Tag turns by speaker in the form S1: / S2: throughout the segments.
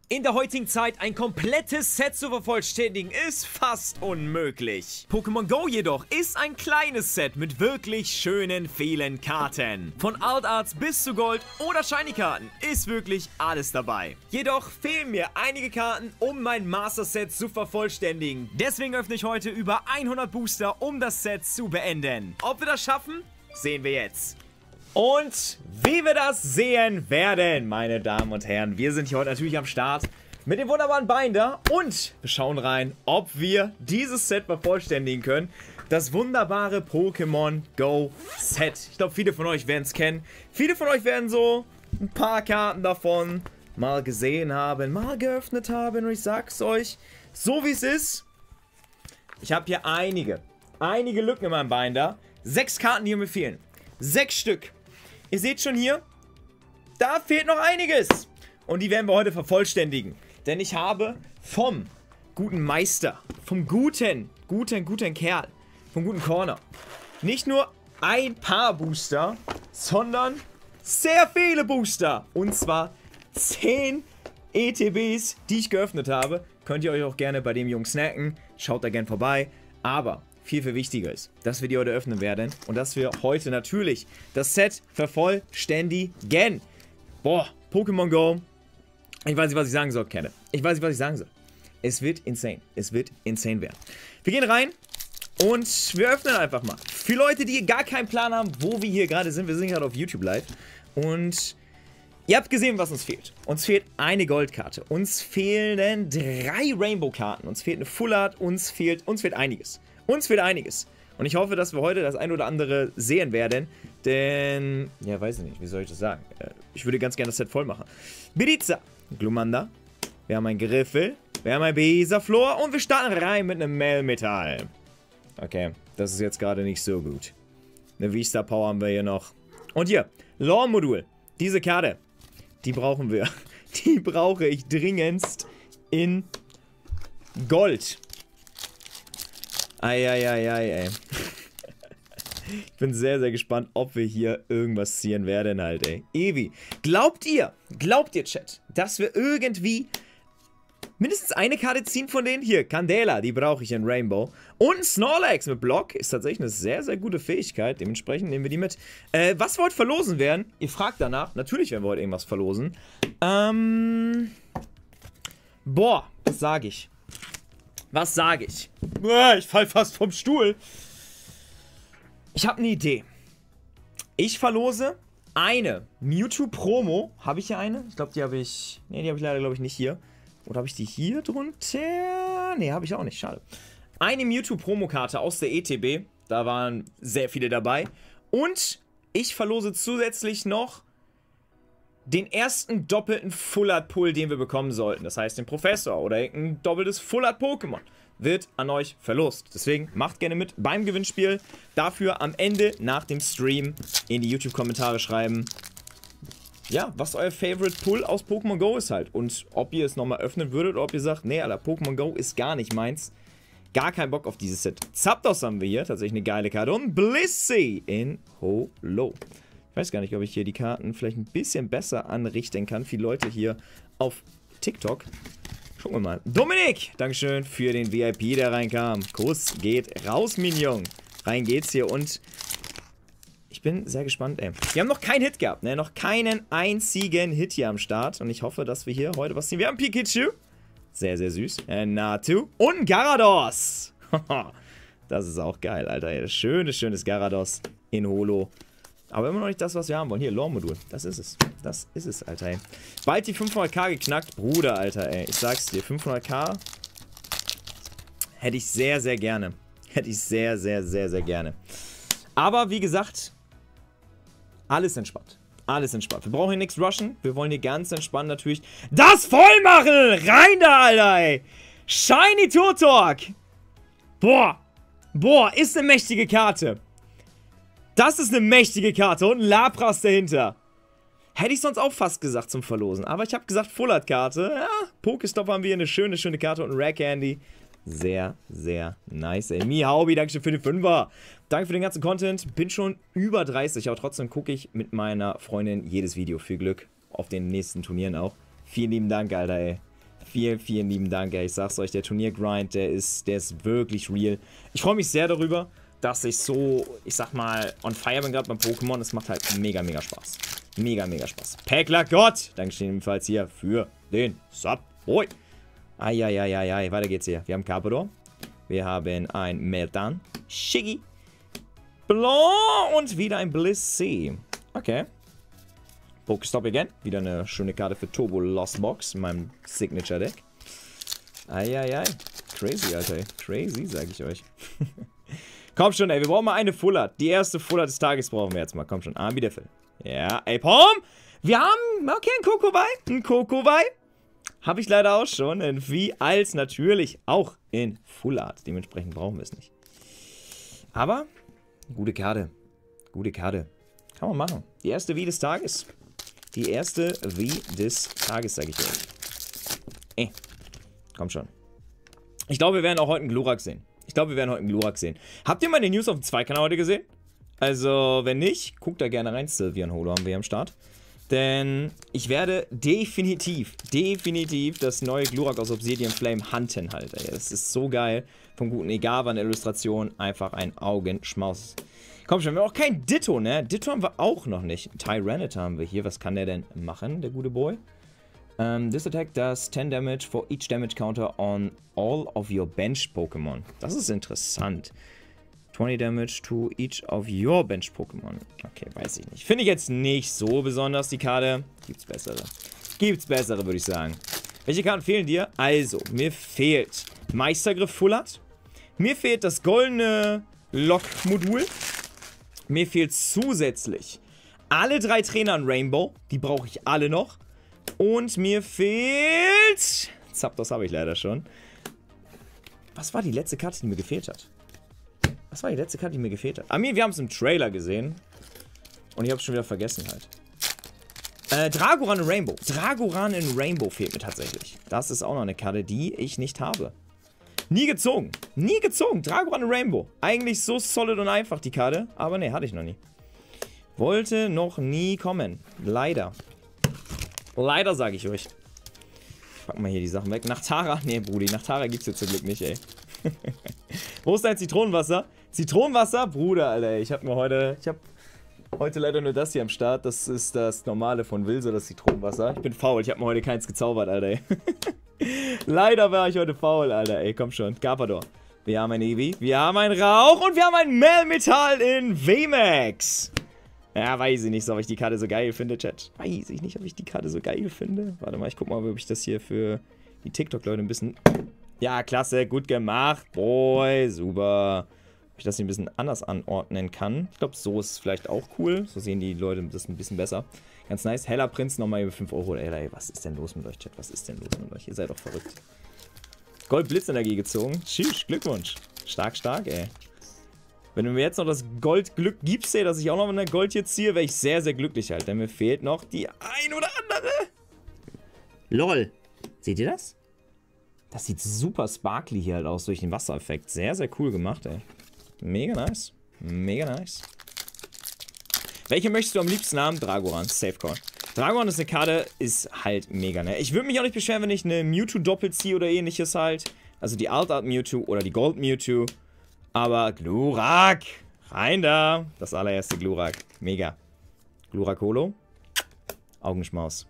S1: In der heutigen Zeit ein komplettes Set zu vervollständigen ist fast unmöglich. Pokémon Go jedoch ist ein kleines Set mit wirklich schönen, vielen Karten. Von Alt Arts bis zu Gold oder Shiny Karten ist wirklich alles dabei. Jedoch fehlen mir einige Karten, um mein Master Set zu vervollständigen. Deswegen öffne ich heute über 100 Booster, um das Set zu beenden. Ob wir das schaffen, sehen wir jetzt. Und wie wir das sehen werden, meine Damen und Herren, wir sind hier heute natürlich am Start mit dem wunderbaren Binder und wir schauen rein, ob wir dieses Set vervollständigen können. Das wunderbare Pokémon Go Set. Ich glaube, viele von euch werden es kennen. Viele von euch werden so ein paar Karten davon mal gesehen haben, mal geöffnet haben und ich sag's euch, so wie es ist. Ich habe hier einige Lücken in meinem Binder. 6 Karten, die mir fehlen. 6 Stück. Ihr seht schon hier, da fehlt noch einiges. Und die werden wir heute vervollständigen. Denn ich habe vom guten Meister, vom guten Kerl, vom guten Corner, nicht nur ein paar Booster, sondern sehr viele Booster. Und zwar 10 ETBs, die ich geöffnet habe. Könnt ihr euch auch gerne bei dem Jungen snacken. Schaut da gerne vorbei. Aber viel wichtiger ist, dass wir die heute öffnen werden und dass wir heute natürlich das Set vervollständigen. Boah, Pokémon Go. Ich weiß nicht, was ich sagen soll, Kenne. Ich weiß nicht, was ich sagen soll. Es wird insane. Es wird insane werden. Wir gehen rein und wir öffnen einfach mal. Für Leute, die gar keinen Plan haben, wo wir hier gerade sind. Wir sind gerade auf YouTube live und ihr habt gesehen, was uns fehlt. Uns fehlt eine Goldkarte. Uns fehlen 3 Rainbow-Karten. Uns fehlt eine Full Art. Uns fehlt einiges. Uns fehlt einiges. Und ich hoffe, dass wir heute das ein oder andere sehen werden. Denn, ja, weiß ich nicht, wie soll ich das sagen? Ich würde ganz gerne das Set voll machen. Biriza, Glumanda. Wir haben ein Griffel. Wir haben ein Bisaflor. Und wir starten rein mit einem Melmetal. Okay, das ist jetzt gerade nicht so gut. Eine V-Star Power haben wir hier noch. Und hier, Lore-Modul. Diese Karte, die brauchen wir. Die brauche ich dringendst in Gold. Eieieiei. Ich bin sehr gespannt, ob wir hier irgendwas ziehen werden halt, ey. Evi, glaubt ihr, Chat, dass wir irgendwie mindestens eine Karte ziehen von denen? Hier, Candela, die brauche ich in Rainbow. Und Snorlax mit Block ist tatsächlich eine sehr gute Fähigkeit. Dementsprechend nehmen wir die mit. Was wir heute verlosen werden, ihr fragt danach. Natürlich werden wir heute irgendwas verlosen. Boah, was sage ich? Was sage ich? Ich fall fast vom Stuhl. Ich habe eine Idee. Ich verlose eine Mewtwo Promo. Habe ich hier eine? Ich glaube, die habe ich... Ne, die habe ich leider, glaube ich, nicht hier. Oder habe ich die hier drunter? Ne, habe ich auch nicht. Schade. Eine Mewtwo Promo-Karte aus der ETB. Da waren sehr viele dabei. Und ich verlose zusätzlich noch den ersten doppelten Full Art Pull, den wir bekommen sollten. Das heißt, den Professor oder ein doppeltes Full Art Pokémon wird an euch verlost. Deswegen macht gerne mit beim Gewinnspiel. Dafür am Ende nach dem Stream in die YouTube-Kommentare schreiben, ja, was euer Favorite Pull aus Pokémon Go ist halt. Und ob ihr es nochmal öffnen würdet oder ob ihr sagt, nee, Alter, Pokémon Go ist gar nicht meins. Gar keinen Bock auf dieses Set. Zapdos haben wir hier, tatsächlich eine geile Karte. Und Blissey in Holo. Ich weiß gar nicht, ob ich hier die Karten vielleicht ein bisschen besser anrichten kann. Viele Leute hier auf TikTok. Schauen wir mal. Dominik, Dankeschön für den VIP, der reinkam. Kuss geht raus, Minion. Rein geht's hier und ich bin sehr gespannt, ey. Wir haben noch keinen Hit gehabt, ne? Noch keinen einzigen Hit hier am Start. Und ich hoffe, dass wir hier heute was sehen. Wir haben Pikachu. Sehr süß. Natu. Und Gyarados. Das ist auch geil, Alter. Schönes Gyarados in Holo. Aber immer noch nicht das, was wir haben wollen. Hier, Lore-Modul. Das ist es. Das ist es, Alter, ey. Bald die 500k geknackt. Bruder, Alter, ey. Ich sag's dir, 500k hätte ich sehr gerne. Hätte ich sehr gerne. Aber, wie gesagt, alles entspannt. Alles entspannt. Wir brauchen hier nichts rushen. Wir wollen hier ganz entspannt natürlich das voll machen. Rein da, Alter, ey. Shiny Turtok. Boah, ist eine mächtige Karte. Das ist eine mächtige Karte und ein Lapras dahinter. Hätte ich sonst auch fast gesagt zum Verlosen. Aber ich habe gesagt Full Art Karte. Ja, Pokestop haben wir hier eine schöne Karte und ein Rare Candy. Sehr nice, ey. Mihaubi, danke für den 5er. Danke für den ganzen Content. Bin schon über 30, aber trotzdem gucke ich mit meiner Freundin jedes Video. Viel Glück auf den nächsten Turnieren auch. Vielen lieben Dank, Alter, ey. Vielen, vielen lieben Dank, ey. Ich sag's euch, der Turniergrind, der ist wirklich real. Ich freue mich sehr darüber, dass ich so, ich sag mal, on fire bin gerade beim Pokémon. Es macht halt mega, mega Spaß. Mega, mega Spaß. Päckler Gott! Dankeschön ebenfalls hier für den Sub. Hoi! Eieieiei, weiter geht's hier. Wir haben Carpador. Wir haben ein Meltan. Shiggy. Blanc und wieder ein Blissey. Okay. Pokestop again. Wieder eine schöne Karte für Turbo Lost Box in meinem Signature Deck. Eieiei. Crazy, Alter. Crazy, sag ich euch. Komm schon, ey. Wir brauchen mal eine Full Art. Die erste Full Art des Tages brauchen wir jetzt mal. Komm schon. Armbiderfell. Ja, ey, Pom! Wir haben, okay, ein Kokowai. Ein Kokowai. Habe ich leider auch schon. Wie als natürlich auch in Full Art. Dementsprechend brauchen wir es nicht. Aber, gute Karte. Gute Karte. Kann man machen. Die erste Wie des Tages. Die erste Wie des Tages, sage ich euch. Komm schon. Ich glaube, wir werden auch heute einen Glurak sehen. Habt ihr meine News auf dem Zweikanal heute gesehen? Also, wenn nicht, guckt da gerne rein. Sylvian Holo haben wir am Start. Denn ich werde definitiv das neue Glurak aus Obsidian Flame hunten halt. Ey. Das ist so geil. Vom guten Egawa in der Illustration. Einfach ein Augenschmaus. Komm schon, wir haben auch kein Ditto, ne? Ditto haben wir auch noch nicht. Tyranitar haben wir hier. Was kann der denn machen, der gute Boy? This attack does 10 damage for each damage counter on all of your bench Pokémon. Das ist interessant. 20 damage to each of your bench Pokémon. Okay, weiß ich nicht. Finde ich jetzt nicht so besonders, die Karte. Gibt's bessere, würde ich sagen. Welche Karten fehlen dir? Also, mir fehlt Meistergriff Full Art. Mir fehlt das goldene Lock-Modul. Mir fehlt zusätzlich alle 3 Trainer in Rainbow. Die brauche ich alle noch. Und mir fehlt... Zapdos habe ich leider schon. Was war die letzte Karte, die mir gefehlt hat? Mir, wir haben es im Trailer gesehen. Und ich habe es schon wieder vergessen halt. Dragoran in Rainbow. Dragoran in Rainbow fehlt mir tatsächlich. Das ist auch noch eine Karte, die ich nicht habe. Nie gezogen. Dragoran in Rainbow. Eigentlich so solid und einfach, die Karte. Aber ne, hatte ich noch nie. Wollte noch nie kommen. Leider. Leider, sage ich euch. Packen wir hier die Sachen weg. Nachtara. Ne, Brudi. Nachtara gibt es jetzt zum Glück nicht, ey. Wo ist dein Zitronenwasser? Zitronenwasser? Bruder, Alter. Ich habe heute leider nur das hier am Start. Das ist das normale von Wilso, das Zitronenwasser. Ich bin faul. Ich habe mir heute keins gezaubert, Alter. Leider war ich heute faul, Alter. Ey, komm schon. Carpador. Wir haben ein Eevee. Wir haben ein Rauch. Und wir haben ein Melmetal in VMAX. Ja, weiß ich nicht, ob ich die Karte so geil finde, Chat. Warte mal, ich guck mal, ob ich das hier für die TikTok-Leute ein bisschen... Ja, klasse, gut gemacht. Boy, super. Ob ich das hier ein bisschen anders anordnen kann. Ich glaube, so ist es vielleicht auch cool. So sehen die Leute das ein bisschen besser. Ganz nice. Heller Prinz nochmal über 5 Euro. Ey, was ist denn los mit euch, Chat? Ihr seid doch verrückt. Gold-Blitzenergie gezogen. Tschüss, Glückwunsch. Stark, ey. Wenn du mir jetzt noch das Goldglück gibst, ey, dass ich auch noch eine Gold hier ziehe, wäre ich sehr, sehr glücklich halt. Denn mir fehlt noch die ein oder andere. LOL. Seht ihr das? Das sieht super sparkly hier halt aus durch den Wassereffekt. Sehr, sehr cool gemacht, ey. Mega nice. Welche möchtest du am liebsten haben? Dragoran. Safecore. Dragoran ist eine Karte, ist halt mega, ne? Ich würde mich auch nicht beschweren, wenn ich eine Mewtwo doppelt ziehe oder ähnliches halt. Also die Alt Art Mewtwo oder die Gold Mewtwo. Aber Glurak. Rein da. Das allererste Glurak. Mega. Glurak Holo. Augenschmaus.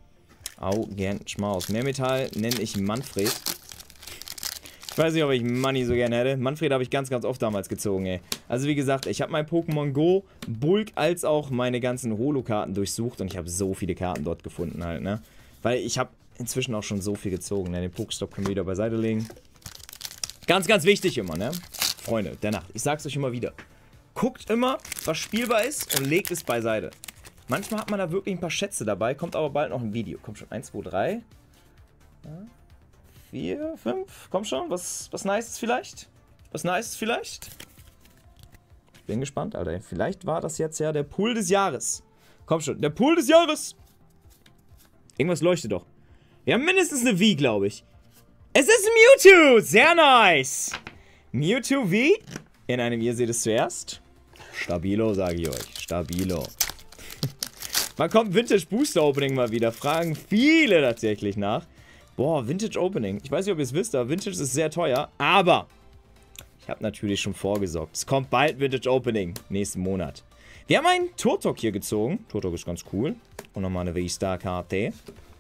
S1: Mehrmetall nenne ich Manfred. Ich weiß nicht, ob ich Money so gerne hätte. Manfred habe ich ganz, ganz oft damals gezogen, ey. Also wie gesagt, ich habe mein Pokémon Go, Bulk, als auch meine ganzen Holo-Karten durchsucht und ich habe so viele Karten dort gefunden halt, ne. Weil ich habe inzwischen auch schon so viel gezogen, ne. Den Pokestop können wir wieder beiseite legen. Ganz, ganz wichtig immer, ne. Freunde der Nacht, ich sag's euch immer wieder. Guckt immer, was spielbar ist und legt es beiseite. Manchmal hat man da wirklich ein paar Schätze dabei, kommt aber bald noch ein Video. Kommt schon, 1, 2, 3. 4, 5, komm schon, was Nices vielleicht? Ich bin gespannt, Alter. Vielleicht war das jetzt ja der Pool des Jahres. Komm schon, der Pool des Jahres. Irgendwas leuchtet doch. Wir haben mindestens eine V, glaube ich. Es ist Mewtwo, sehr nice. Mewtwo V. In einem, ihr seht es zuerst. Stabilo, sage ich euch. Stabilo. Wann kommt Vintage Booster Opening mal wieder? Fragen viele tatsächlich nach.
S2: Boah, Vintage Opening. Ich weiß nicht, ob ihr es wisst, aber Vintage ist sehr teuer. Aber ich habe natürlich schon vorgesorgt. Es kommt bald Vintage Opening. Nächsten Monat. Wir haben einen Turtok hier gezogen. Turtok ist ganz cool. Und nochmal eine V-Star-Karte.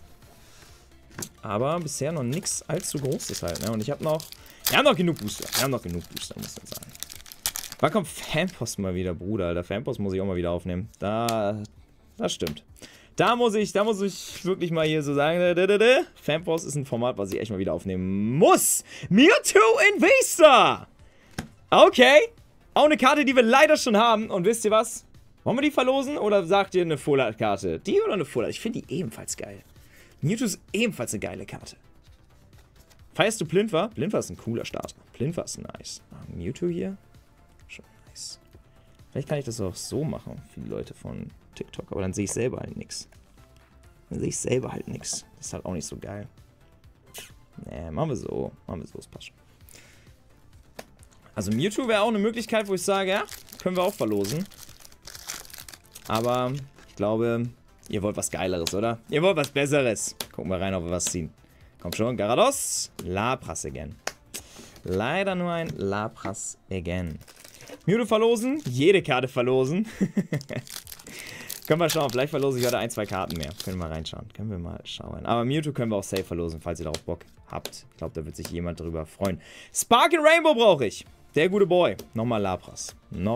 S2: Aber bisher noch nichts allzu Großes halt, ne? Und ich habe noch... Wir haben noch genug Booster. Muss man sagen. Wann kommt Fanpost mal wieder, Bruder? Alter, Fanpost muss ich auch mal wieder aufnehmen. Das stimmt. Da muss ich wirklich mal hier so sagen, Fanpost ist ein Format, was ich echt mal wieder aufnehmen muss. Mewtwo in V-Star. Okay. Auch eine Karte, die wir leider schon haben. Und wisst ihr was? Wollen wir die verlosen oder sagt ihr eine Full-Art-Karte? Die oder eine Full-Art? Ich finde die ebenfalls geil. Mewtwo ist ebenfalls eine geile Karte. Feierst du Plynthar? Plynthar ist ein cooler Starter. Plynthar ist nice. Mewtwo hier? Schon nice. Vielleicht kann ich das auch so machen für die Leute von TikTok. Aber dann sehe ich selber halt nichts. Das ist halt auch nicht so geil. Nee, machen wir so. Das passt schon. Also Mewtwo wäre auch eine Möglichkeit, wo ich sage, ja, können wir auch verlosen. Aber ich glaube, ihr wollt was Geileres, oder? Ihr wollt was Besseres. Gucken wir rein, ob wir was ziehen. Kommt schon, Gyarados. Lapras again. Leider nur ein Lapras again. Mewtwo verlosen. Jede Karte verlosen. Können wir schauen. Vielleicht verlose ich heute 1, 2 Karten mehr. Können wir mal reinschauen. Können wir mal schauen. Aber Mewtwo können wir auch safe verlosen, falls ihr darauf Bock habt. Ich glaube, da wird sich jemand drüber freuen. Spark and Rainbow brauche ich. Der gute Boy. Nochmal Lapras.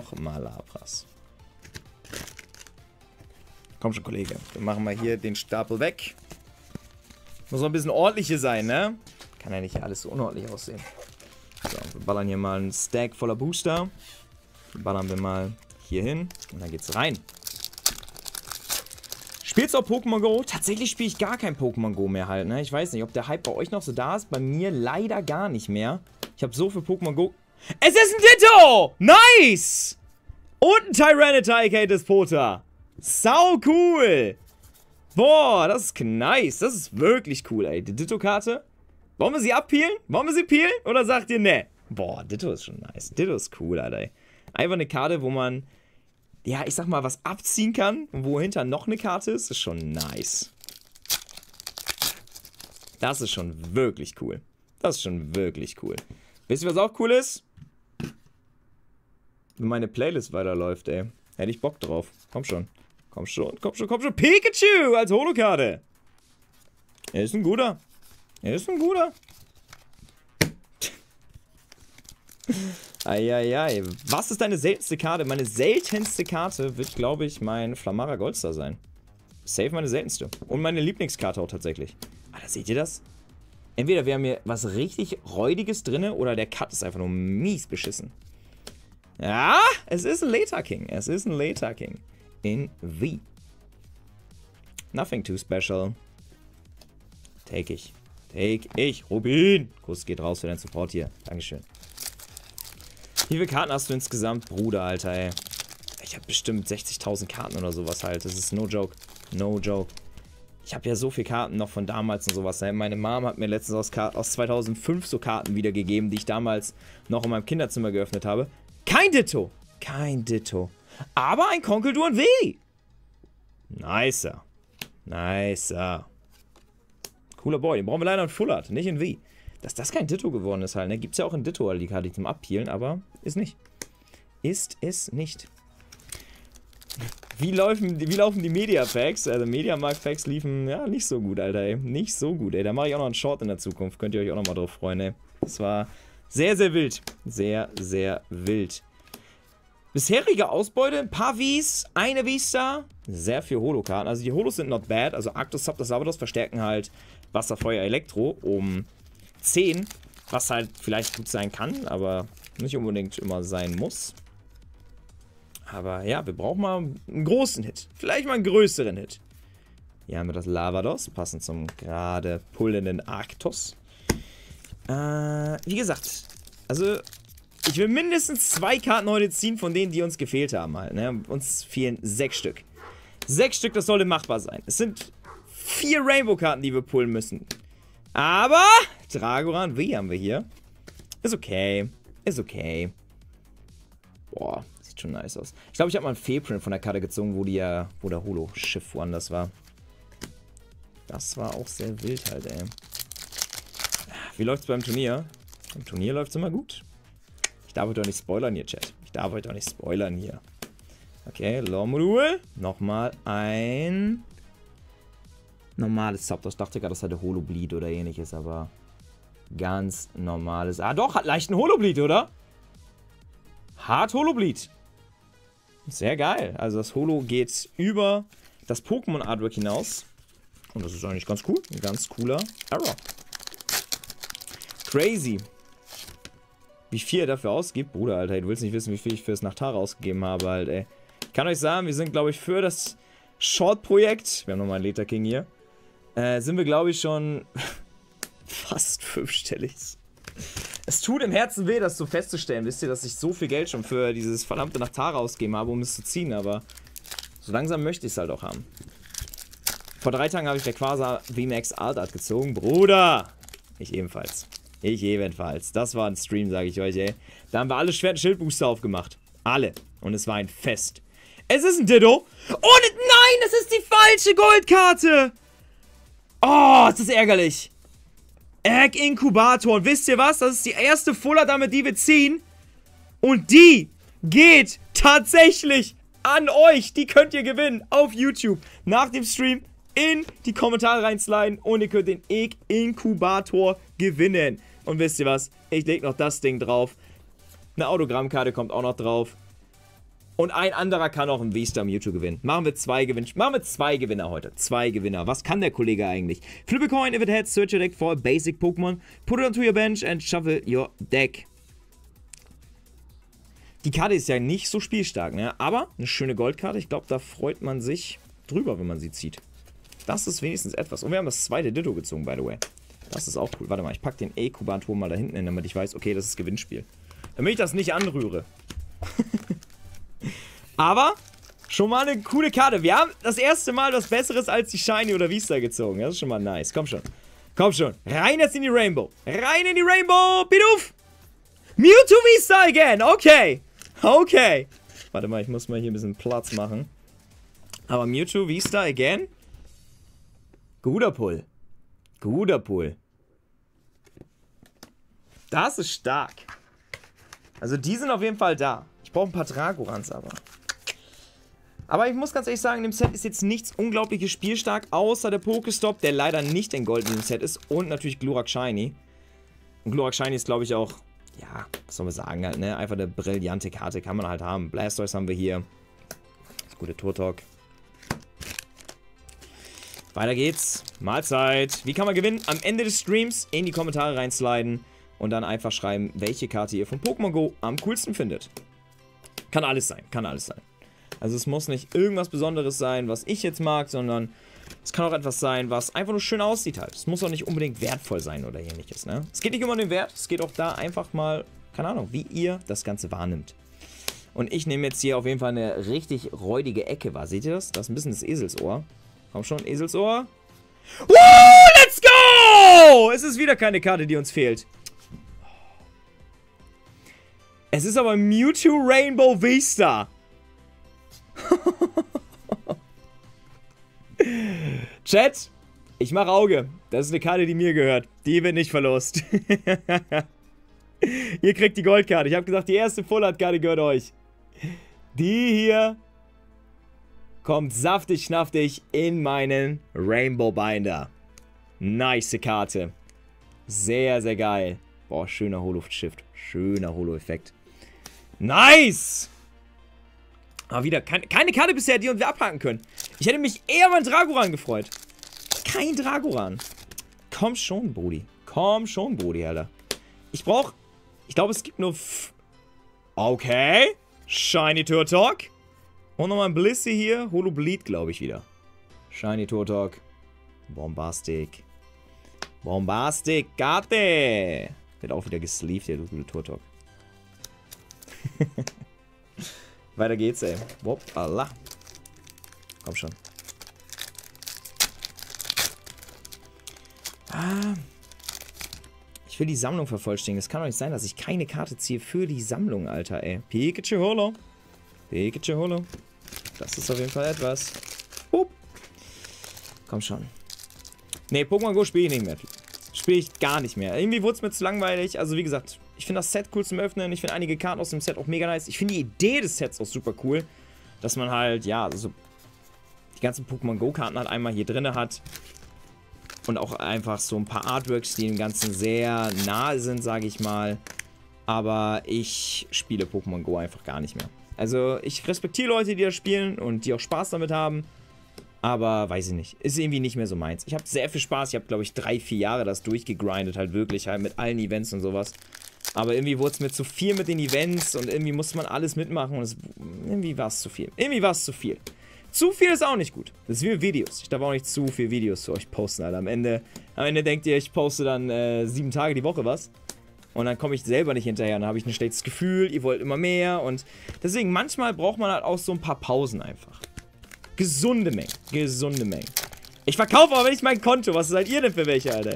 S2: Komm schon, Kollege. Wir machen mal hier den Stapel weg. Muss noch ein bisschen ordentlich hier sein, ne? Kann ja nicht alles so unordentlich aussehen. So, wir ballern hier mal einen Stack voller Booster. Ballern wir mal hier hin. Und dann geht's rein. Spielst du auch Pokémon Go? Tatsächlich spiele ich gar kein Pokémon Go mehr halt, ne? Ich weiß nicht, ob der Hype bei euch noch so da ist. Bei mir leider gar nicht mehr. Ich habe so viel Pokémon Go... Es ist ein Ditto! Nice! Und ein Tyranitar, aka Despota. Sau cool! Boah, das ist nice. Das ist wirklich cool, ey. Die Ditto-Karte. Wollen wir sie abpeelen? Oder sagt ihr, ne? Boah, Ditto ist schon nice. Ditto ist cool, Alter, ey. Einfach eine Karte, wo man, ja, ich sag mal, was abziehen kann. Und wo hinter noch eine Karte ist schon nice. Das ist schon wirklich cool. Wisst ihr, was auch cool ist? Wenn meine Playlist weiterläuft, ey. Hätte ich Bock drauf. Komm schon. Pikachu als Holokarte. Er ist ein guter. Eieiei. Was ist deine seltenste Karte? Meine seltenste Karte wird, glaube ich, mein Flamara Goldstar sein. Safe meine seltenste. Und meine Lieblingskarte auch tatsächlich. Alter, seht ihr das? Entweder wir haben hier was richtig Räudiges drin oder der Cut ist einfach nur mies beschissen. Ja, es ist ein Leta King. In V. Nothing too special. Take ich. Rubin. Kuss geht raus für deinen Support hier. Dankeschön. Wie viele Karten hast du insgesamt, Bruder, Alter, ey? Ich habe bestimmt 60.000 Karten oder sowas halt. Das ist no joke. Ich habe ja so viele Karten noch von damals und sowas. Meine Mom hat mir letztens aus 2005 so Karten wiedergegeben, die ich damals noch in meinem Kinderzimmer geöffnet habe. Kein Ditto. Aber ein Konkeldur in V. Nicer. Cooler Boy. Den brauchen wir leider in Full Art, nicht in V. Dass das kein Ditto geworden ist halt, ne? Gibt es ja auch in Ditto, die Karte zum Abpeelen, aber ist nicht. Ist es nicht. Wie laufen die Media Packs? Also Media Markt Packs liefen, ja, nicht so gut, Alter, ey. Nicht so gut, ey. Da mache ich auch noch einen Short in der Zukunft. Könnt ihr euch auch noch mal drauf freuen, ey. Das war sehr, sehr wild. Sehr, sehr wild. Bisherige Ausbeute, ein paar Vs, eine V-Star, sehr viel Holo-Karten. Also die Holos sind not bad. Also Arctos, Zapdos, Sabados verstärken halt Wasser, Feuer, Elektro um 10. Was halt vielleicht gut sein kann, aber nicht unbedingt immer sein muss. Aber ja, wir brauchen mal einen großen Hit. Vielleicht mal einen größeren Hit. Hier haben wir das Lavados, passend zum gerade pullenden Arctos. Wie gesagt, also ich will mindestens 2 Karten heute ziehen von denen, die uns gefehlt haben halt, ne? Uns fehlen 6 Stück. 6 Stück, das sollte machbar sein. Es sind 4 Rainbow-Karten, die wir pullen müssen. Aber Dragoran V haben wir hier. Ist okay. Boah, sieht schon nice aus. Ich glaube, ich habe mal einen Fehlprint von der Karte gezogen, wo der Holo-Schiff woanders war. Das war auch sehr wild halt, ey. Wie läuft's beim Turnier? Beim Turnier läuft's immer gut. Ich darf heute auch nicht spoilern hier, Chat. Ich darf heute auch nicht spoilern hier. Okay, Lore-Modul. Nochmal ein normales Zapdos. Ich dachte gerade, das hatte Holobleed oder ähnliches, aber ganz normales. Ah doch, hat leicht einen Holobleed, oder? Hart Holobleed. Sehr geil. Also das Holo geht über das Pokémon-Artwork hinaus. Und das ist eigentlich ganz cool. Ein ganz cooler Error. Crazy. Wie viel er dafür ausgibt? Bruder, Alter, du willst nicht wissen, wie viel ich fürs Nachtara ausgegeben habe, halt, ey. Ich kann euch sagen, wir sind, glaube ich, für das Short-Projekt, wir haben nochmal einen Leta King hier, sind wir, glaube ich, schon fast fünfstellig. Es tut im Herzen weh, das so festzustellen. Wisst ihr, dass ich so viel Geld schon für dieses verdammte Nachtara ausgegeben habe, um es zu ziehen, aber so langsam möchte ich es halt auch haben. Vor 3 Tagen habe ich der Quasar VMAX Alt Art gezogen. Bruder! Ich ebenfalls. Ich ebenfalls. Das war ein Stream, sage ich euch, ey. Da haben wir alle Schwert- und Schildbooster aufgemacht. Alle. Und es war ein Fest. Es ist ein Ditto. Oh, nein, das ist die falsche Goldkarte. Oh, ist das ärgerlich. Egg Inkubator. Und wisst ihr was? Das ist die erste Full-Art, die wir ziehen. Und die geht tatsächlich an euch. Die könnt ihr gewinnen auf YouTube. Nach dem Stream in die Kommentare reinsliden. Und ihr könnt den Egg Inkubator gewinnen. Und wisst ihr was? Ich lege noch das Ding drauf. Eine Autogrammkarte kommt auch noch drauf. Und ein anderer kann auch ein V-Star Mewtwo gewinnen. Machen wir 2 Gewinner heute. 2 Gewinner. Was kann der Kollege eigentlich? Flip a coin if it has search your deck for a basic Pokémon. Put it onto your bench and shuffle your deck. Die Karte ist ja nicht so spielstark, ne? Aber eine schöne Goldkarte. Ich glaube, da freut man sich drüber, wenn man sie zieht. Das ist wenigstens etwas. Und wir haben das zweite Ditto gezogen, by the way. Das ist auch cool. Warte mal, ich packe den E-Kubator mal da hinten hin, damit ich weiß, okay, das ist Gewinnspiel. Damit ich das nicht anrühre. Aber schon mal eine coole Karte. Wir haben das erste Mal was Besseres als die Shiny oder V-Star gezogen. Das ist schon mal nice. Komm schon. Komm schon. Rein jetzt in die Rainbow. Rein in die Rainbow. Bidoof. Mewtwo V-Star again. Okay. Okay. Warte mal, ich muss mal hier ein bisschen Platz machen. Aber Mewtwo V-Star again. Guter Pull. Guter Pull. Das ist stark. Also die sind auf jeden Fall da. Ich brauche ein paar Dragorans aber. Aber ich muss ganz ehrlich sagen, in dem Set ist jetzt nichts Unglaubliches spielstark, außer der Pokestop, der leider nicht in Gold in dem Set ist. Und natürlich Glurak Shiny. Und Glurak Shiny ist, glaube ich, auch, ja, was soll man sagen, halt, ne? Einfach eine brillante Karte, kann man halt haben. Blastoise haben wir hier. Das gute Turtok. Weiter geht's. Mahlzeit. Wie kann man gewinnen? Am Ende des Streams in die Kommentare reinsliden und dann einfach schreiben, welche Karte ihr von Pokémon Go am coolsten findet. Kann alles sein, kann alles sein. Also es muss nicht irgendwas Besonderes sein, was ich jetzt mag, sondern es kann auch etwas sein, was einfach nur schön aussieht halt. Es muss auch nicht unbedingt wertvoll sein oder ähnliches, ne? Es geht nicht immer um den Wert, es geht auch da einfach mal, keine Ahnung, wie ihr das Ganze wahrnimmt. Und ich nehme jetzt hier auf jeden Fall eine richtig räudige Ecke wahr. Seht ihr das? Das ist ein bisschen das Eselsohr. Komm schon, Eselsohr. Woo, let's go! Es ist wieder keine Karte, die uns fehlt. Es ist aber Mewtwo Rainbow V-Star. Chat, ich mache Auge. Das ist eine Karte, die mir gehört. Die wird nicht verlost. Ihr kriegt die Goldkarte. Ich habe gesagt, die erste Full-Art-Karte gehört euch. Die hier kommt saftig schnaftig in meinen Rainbow Binder. Nice Karte. Sehr, sehr geil. Boah, schöner Holo-Shift. Schöner Holo-Effekt. Nice! Aber wieder keine Karte bisher, die wir abhaken können. Ich hätte mich eher über einen Dragoran gefreut. Kein Dragoran. Komm schon, Brudi. Komm schon, Brudi, Alter. Ich glaube, es gibt nur... Okay. Shiny Turtok. Und nochmal ein Blissey hier. Holobleed, glaube ich, wieder. Shiny Turtok. Bombastic. Bombastic Karte. Wird auch wieder gesleeved, der gute Turtok. Weiter geht's, ey. Whoppala. Komm schon. Ich will die Sammlung vervollständigen. Es kann doch nicht sein, dass ich keine Karte ziehe für die Sammlung, Alter, ey. Pikachu Holo. Pikachu Holo. Das ist auf jeden Fall etwas. Komm schon. Nee, Pokémon Go spiele ich nicht mehr. Spiele ich gar nicht mehr. Irgendwie wurde es mir zu langweilig. Also wie gesagt, ich finde das Set cool zum Öffnen. Ich finde einige Karten aus dem Set auch mega nice. Ich finde die Idee des Sets auch super cool. Dass man halt, ja, also die ganzen Pokémon Go Karten halt einmal hier drin hat. Und auch einfach so ein paar Artworks, die dem Ganzen sehr nahe sind, sage ich mal. Aber ich spiele Pokémon Go einfach gar nicht mehr. Also ich respektiere Leute, die das spielen und die auch Spaß damit haben. Aber weiß ich nicht. Ist irgendwie nicht mehr so meins. Ich habe sehr viel Spaß. Ich habe, glaube ich, 3, 4 Jahre das durchgegrindet. Halt wirklich, halt mit allen Events und sowas. Aber irgendwie wurde es mir zu viel mit den Events. Und irgendwie musste man alles mitmachen. Und irgendwie war es zu viel. Irgendwie war es zu viel. Zu viel ist auch nicht gut. Das ist wie mit Videos. Ich darf auch nicht zu viel Videos für euch posten, Alter. Am Ende denkt ihr, ich poste dann 7 Tage die Woche was. Und dann komme ich selber nicht hinterher. Dann habe ich ein schlechtes Gefühl. Ihr wollt immer mehr. Und deswegen, manchmal braucht man halt auch so ein paar Pausen einfach. Gesunde Mengen. Gesunde Mengen. Ich verkaufe aber nicht mein Konto. Was seid ihr denn für welche, Alter?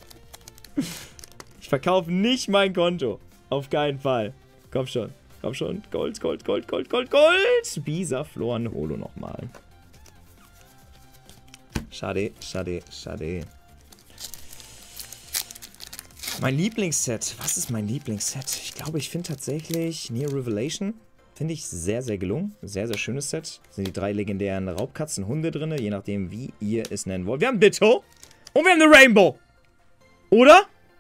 S2: Ich verkaufe nicht mein Konto. Auf keinen Fall. Komm schon. Komm schon. Gold, Gold, Gold, Gold, Gold, Gold. Bisaflor Holo nochmal. Schade, schade, schade. Mein Lieblingsset. Was ist mein Lieblingsset? Ich glaube, ich finde tatsächlich Near Revelation. Finde ich sehr, sehr gelungen. Sehr, sehr schönes Set. Sind die 3 legendären Raubkatzenhunde drin, je nachdem, wie ihr es nennen wollt. Wir haben Ditto und wir haben eine Rainbow. Oder?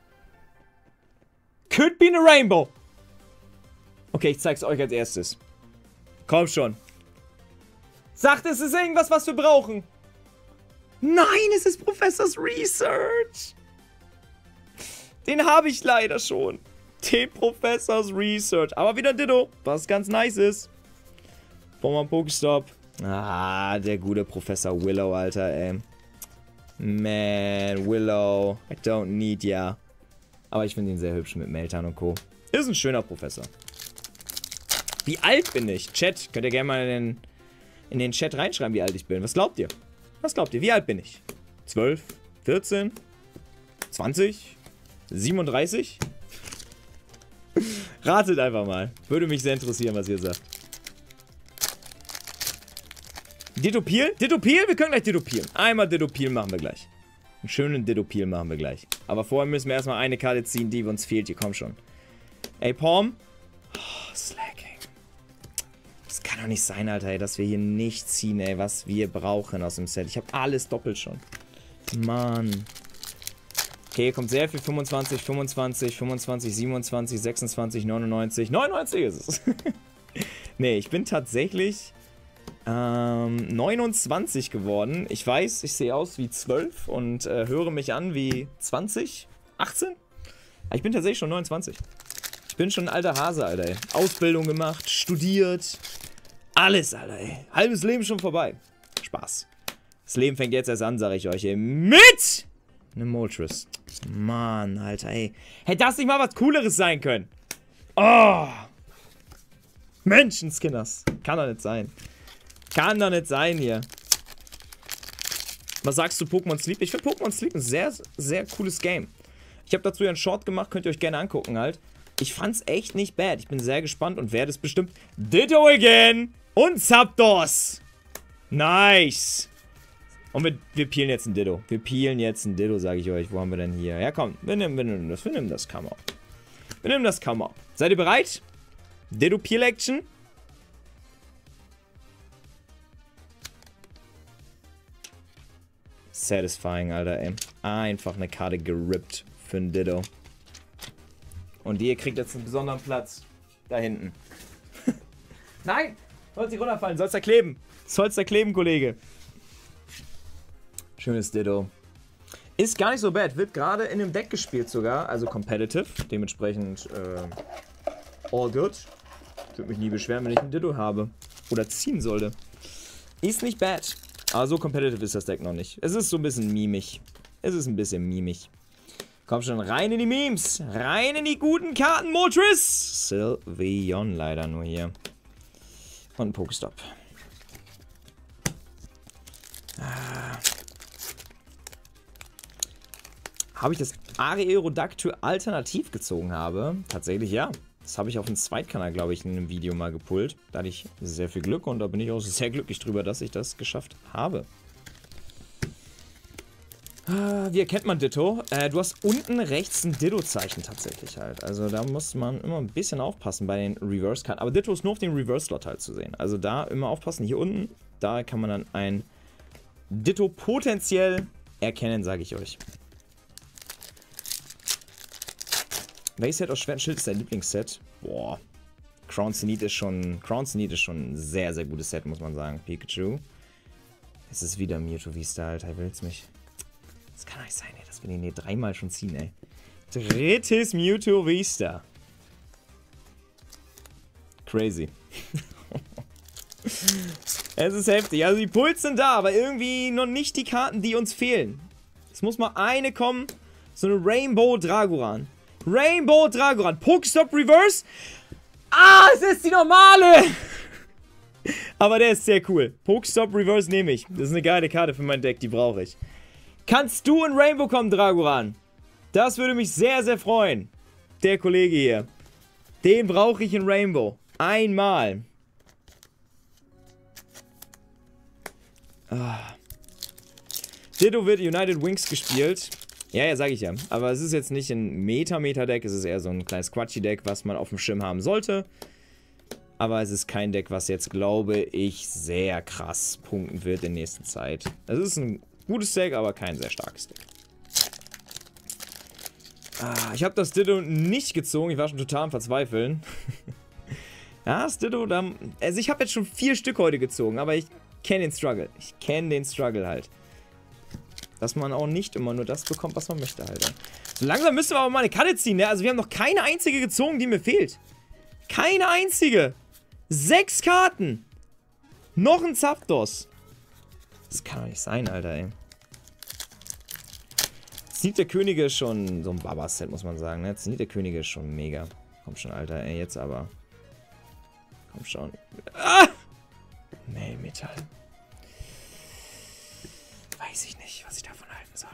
S2: Could be eine Rainbow. Okay, ich zeig's euch als erstes. Komm schon. Sagt, es ist irgendwas, was wir brauchen. Nein, es ist Professors Research. Den habe ich leider schon. Den Professors Research. Aber wieder Ditto, was ganz nice ist. Von meinem Pokestop. Ah, der gute Professor Willow, Alter, ey. Man, Willow. I don't need ya. Aber ich finde ihn sehr hübsch mit Meltan und Co. Ist ein schöner Professor. Wie alt bin ich? Chat, könnt ihr gerne mal in den Chat reinschreiben, wie alt ich bin. Was glaubt ihr? Was glaubt ihr? Wie alt bin ich? 12? 14? 20? 37? Ratet einfach mal. Würde mich sehr interessieren, was ihr sagt. Ditto-Peel? Ditto-Peel? Wir können gleich Ditto-Peelen. Einmal Ditto-Peel machen wir gleich. Einen schönen Ditto-Peel machen wir gleich. Aber vorher müssen wir erstmal eine Karte ziehen, die uns fehlt. Hier, komm schon. Ey, Palm. Oh, Slacking. Das kann doch nicht sein, Alter, ey, dass wir hier nicht ziehen, ey, was wir brauchen aus dem Set. Ich habe alles doppelt schon. Mann. Okay, hier kommt sehr viel. 25, 25, 25, 27, 26, 99. 99 ist es. Nee, ich bin tatsächlich 29 geworden. Ich weiß, ich sehe aus wie 12 und höre mich an wie 20, 18. Ich bin tatsächlich schon 29. Ich bin schon ein alter Hase, Alter, ey. Ausbildung gemacht, studiert. Alles, Alter, ey. Halbes Leben schon vorbei. Spaß. Das Leben fängt jetzt erst an, sage ich euch, ey. Mit einem Moltres. Mann, Alter, ey. Hätte das nicht mal was Cooleres sein können? Oh. Menschenskinners. Kann doch nicht sein. Kann doch nicht sein hier. Was sagst du Pokémon Sleep? Ich finde Pokémon Sleep ein sehr, sehr cooles Game. Ich habe dazu ja einen Short gemacht, könnt ihr euch gerne angucken halt. Ich fand's echt nicht bad. Ich bin sehr gespannt und werde es bestimmt. Ditto again! Und Zapdos! Nice! Und wir peelen jetzt ein Ditto. Wir peelen jetzt ein Ditto, sage ich euch. Wo haben wir denn hier? Ja, komm. Wir nehmen das Come-Up. Wir nehmen das Come-Up. Seid ihr bereit? Ditto-Peel-Action. Satisfying, Alter, ey. Einfach eine Karte gerippt für ein Ditto. Und die hier kriegt jetzt einen besonderen Platz. Da hinten. Nein! Soll's nicht runterfallen. Soll's da kleben. Soll's da kleben, Kollege. Schönes Ditto. Ist gar nicht so bad. Wird gerade in dem Deck gespielt sogar. Also competitive. Dementsprechend all good. Ich würde mich nie beschweren, wenn ich ein Ditto habe. Oder ziehen sollte. Ist nicht bad. Aber so competitive ist das Deck noch nicht. Es ist so ein bisschen mimig. Es ist ein bisschen mimig. Komm schon, rein in die Memes. Rein in die guten Karten. Moltres. Sylveon leider nur hier. Und ein Pokestop. Habe ich das Aerodactyl alternativ gezogen habe? Tatsächlich ja. Das habe ich auf dem Zweitkanal, glaube ich, in einem Video mal gepullt. Da hatte ich sehr viel Glück und da bin ich auch sehr glücklich drüber, dass ich das geschafft habe. Wie erkennt man Ditto? Du hast unten rechts ein Ditto-Zeichen tatsächlich halt. Also da muss man immer ein bisschen aufpassen bei den Reverse-Karten. Aber Ditto ist nur auf dem Reverse-Slot halt zu sehen. Also da immer aufpassen. Hier unten, da kann man dann ein Ditto potenziell erkennen, sage ich euch. Welches Set aus Schwert und Schild ist dein Lieblingsset? Boah. Crown Zenith ist schon ein sehr, sehr gutes Set, muss man sagen. Pikachu. Es ist wieder Mewtwo Vista, Alter. Willst mich... Das kann nicht sein, ey. Das will ich hier dreimal schon ziehen, ey. Drittes Mewtwo Vista. Crazy. Es ist heftig. Also die Pulls sind da, aber irgendwie noch nicht die Karten, die uns fehlen. Es muss mal eine kommen. So eine Rainbow Dragoran. Rainbow Dragoran. Pokestop Reverse. Ah, es ist die normale. Aber der ist sehr cool. Pokestop Reverse nehme ich. Das ist eine geile Karte für mein Deck, die brauche ich. Kannst du in Rainbow kommen, Dragoran? Das würde mich sehr, sehr freuen. Der Kollege hier. Den brauche ich in Rainbow. Einmal. Ah. Ditto wird United Wings gespielt. Ja, sage ich ja. Aber es ist jetzt nicht ein Meta-Deck. Es ist eher so ein kleines Quatschi-Deck, was man auf dem Schirm haben sollte. Aber es ist kein Deck, was jetzt, glaube ich, sehr krass punkten wird in nächster Zeit. Es ist ein gutes Deck, aber kein sehr starkes Deck. Ich habe das Ditto nicht gezogen. Ich war schon total am Verzweifeln. Ja, das Ditto, also ich habe jetzt schon 4 Stück heute gezogen, aber ich kenne den Struggle. Ich kenne den Struggle halt. Dass man auch nicht immer nur das bekommt, was man möchte halt. So langsam müssen wir aber mal eine Karte ziehen, ne? Also wir haben noch keine einzige gezogen, die mir fehlt. Keine einzige. 6 Karten. Noch ein Zapdos. Das kann doch nicht sein, Alter, ey. Zenith der Könige ist schon so ein Baba-Set, muss man sagen, ne? Zenith der Könige ist schon mega. Komm schon, Alter, ey, jetzt aber. Komm schon. Ah! Mailmetall. Weiß ich nicht, was ich davon halten soll.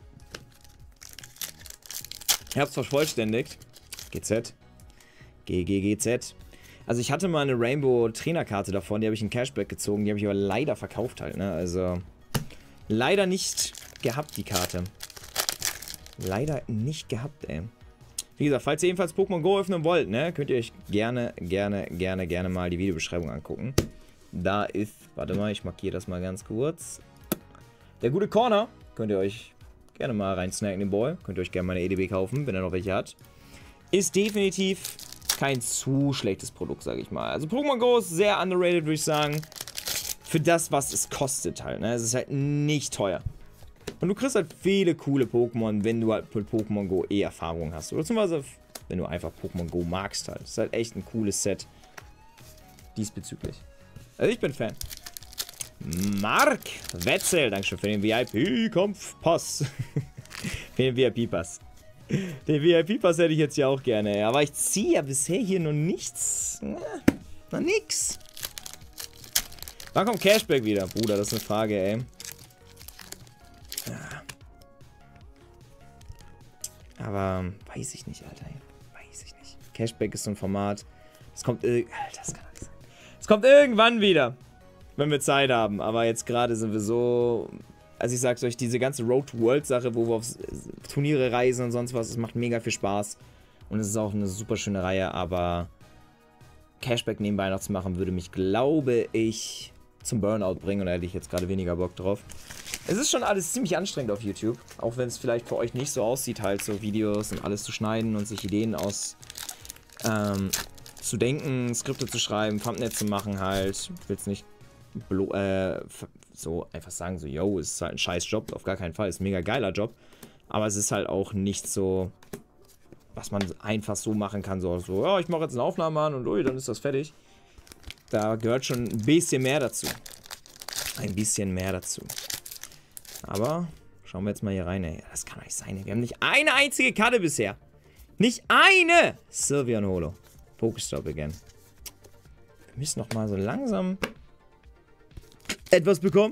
S2: Ich hab's vervollständigt. GZ. GGGZ. Also ich hatte mal eine Rainbow Trainerkarte davon, die habe ich in Cashback gezogen, die habe ich aber leider verkauft halt, ne? Also leider nicht gehabt, die Karte. Leider nicht gehabt, ey. Wie gesagt, falls ihr ebenfalls Pokémon Go öffnen wollt, ne, könnt ihr euch gerne mal die Videobeschreibung angucken. Da ist, warte mal, ich markiere das mal ganz kurz. Der gute Corner, könnt ihr euch gerne mal reinsnacken, den Boy. Könnt ihr euch gerne mal eine EDB kaufen, wenn er noch welche hat. Ist definitiv kein zu schlechtes Produkt, sage ich mal. Also Pokémon Go ist sehr underrated, würde ich sagen. Für das, was es kostet halt, ne? Es ist halt nicht teuer. Und du kriegst halt viele coole Pokémon, wenn du halt mit Pokémon Go Erfahrung hast. Oder zum Beispiel, wenn du einfach Pokémon Go magst halt. Das ist halt echt ein cooles Set. Diesbezüglich. Also ich bin Fan. Mark Wetzel, Dankeschön für den VIP-Kampfpass. Für den VIP-Pass. Den VIP-Pass hätte ich jetzt ja auch gerne. Aber ich ziehe ja bisher hier noch nichts. Noch nix. Wann kommt Cashback wieder? Bruder, das ist eine Frage, ey. Ja. Aber weiß ich nicht, Alter. Weiß ich nicht. Cashback ist so ein Format. Das kommt Alter, das kann nicht sein. Es kommt irgendwann wieder. Wenn wir Zeit haben. Aber jetzt gerade sind wir so... Also ich sag's euch, diese ganze Road to World Sache, wo wir auf Turniere reisen und sonst was, es macht mega viel Spaß. Und es ist auch eine super schöne Reihe, aber Cashback nebenbei noch zu machen, würde mich, glaube ich, zum Burnout bringen. Und da hätte ich jetzt gerade weniger Bock drauf. Es ist schon alles ziemlich anstrengend auf YouTube. Auch wenn es vielleicht für euch nicht so aussieht, halt so Videos und alles zu schneiden und sich Ideen aus zu denken, Skripte zu schreiben, Thumbnails zu machen halt. Ich will es nicht so einfach sagen, so, yo, es ist halt ein scheiß Job. Auf gar keinen Fall, ist ein mega geiler Job. Aber es ist halt auch nicht so, was man einfach so machen kann. So, ja, ich mache jetzt eine Aufnahme an und ui, dann ist das fertig. Da gehört schon ein bisschen mehr dazu. Ein bisschen mehr dazu. Aber schauen wir jetzt mal hier rein, ey. Das kann doch nicht sein, ey. Wir haben nicht eine einzige Karte bisher. Nicht eine! Sylveon Holo. Pokestop again. Wir müssen noch mal so langsam etwas bekommen.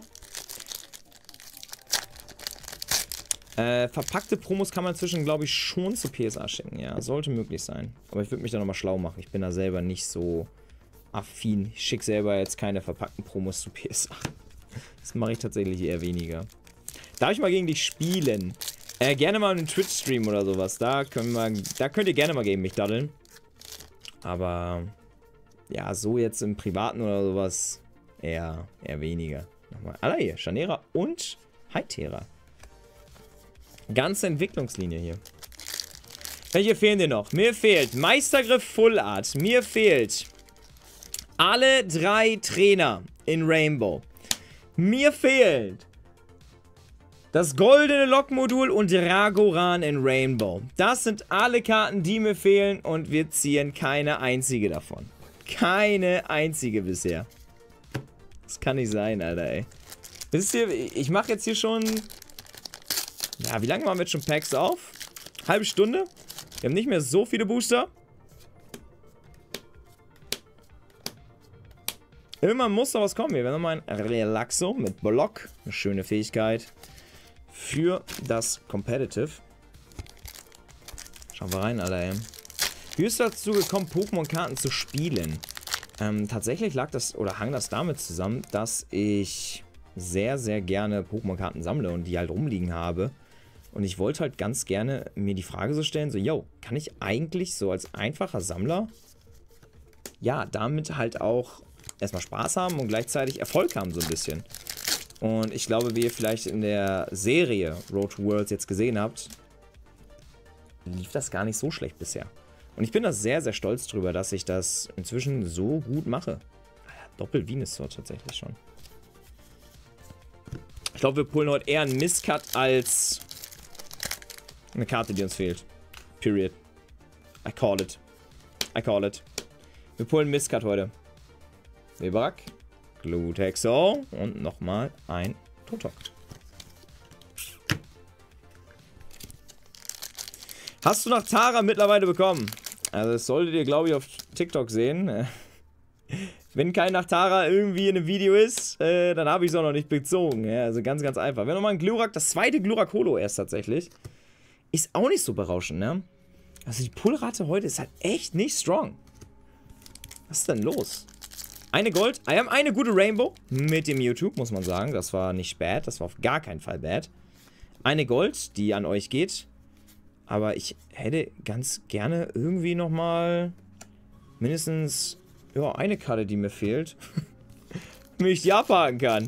S2: Verpackte Promos kann man inzwischen, glaube ich, schon zu PSA schicken. Ja, sollte möglich sein. Aber ich würde mich da nochmal schlau machen. Ich bin da selber nicht so affin. Ich schicke selber jetzt keine verpackten Promos zu PSA. Das mache ich tatsächlich eher weniger. Darf ich mal gegen dich spielen? Gerne mal einen Twitch-Stream oder sowas. Da könnt ihr gerne mal gegen mich daddeln. Aber ja, so jetzt im Privaten oder sowas eher weniger. Nochmal. Alla hier, Chanera und Hytera. Ganze Entwicklungslinie hier. Welche fehlen dir noch? Mir fehlt Meistergriff Full Art. Mir fehlt alle 3 Trainer in Rainbow. Mir fehlt das goldene Lockmodul und Ragoran in Rainbow. Das sind alle Karten, die mir fehlen und wir ziehen keine einzige davon. Keine einzige bisher. Das kann nicht sein, Alter, ey. Wisst ihr, ich mache jetzt hier schon... Ja, wie lange machen wir jetzt schon Packs auf? Halbe Stunde? Wir haben nicht mehr so viele Booster. Irgendwann muss da was kommen. Wir werden nochmal ein Relaxo mit Block. Eine schöne Fähigkeit für das Competitive. Schauen wir rein, Alter, ey. Wie ist dazu gekommen, Pokémon-Karten zu spielen? Tatsächlich lag das, oder hang das damit zusammen, dass ich sehr, sehr gerne Pokémon-Karten sammle und die halt rumliegen habe. Und ich wollte halt ganz gerne mir die Frage so stellen, so, yo, kann ich eigentlich so als einfacher Sammler, ja, damit halt auch erstmal Spaß haben und gleichzeitig Erfolg haben so ein bisschen. Und ich glaube, wie ihr vielleicht in der Serie Road to Worlds jetzt gesehen habt, lief das gar nicht so schlecht bisher. Und ich bin da sehr, sehr stolz drüber, dass ich das inzwischen so gut mache. Doppel-Venusaur tatsächlich schon. Ich glaube, wir pullen heute eher einen Misscut als eine Karte, die uns fehlt. Period. I call it. I call it. Wir pullen Misscut heute. Weberak. Glutexo. Und nochmal ein Totok. Hast du nach Tara mittlerweile bekommen? Also das solltet ihr, glaube ich, auf TikTok sehen. Wenn kein Nachtara irgendwie in einem Video ist, dann habe ich es auch noch nicht bezogen. Ja, also ganz, ganz einfach. Wenn nochmal ein Glurak, das zweite Glurak Holo erst tatsächlich, ist auch nicht so berauschend, ne? Also die Pullrate heute ist halt echt nicht strong. Was ist denn los? Eine Gold, eine gute Rainbow mit dem Mewtwo, muss man sagen. Das war nicht bad, das war auf gar keinen Fall bad. Eine Gold, die an euch geht. Aber ich hätte ganz gerne irgendwie nochmal mindestens, ja, eine Karte, die mir fehlt. Damit ich die abhaken kann.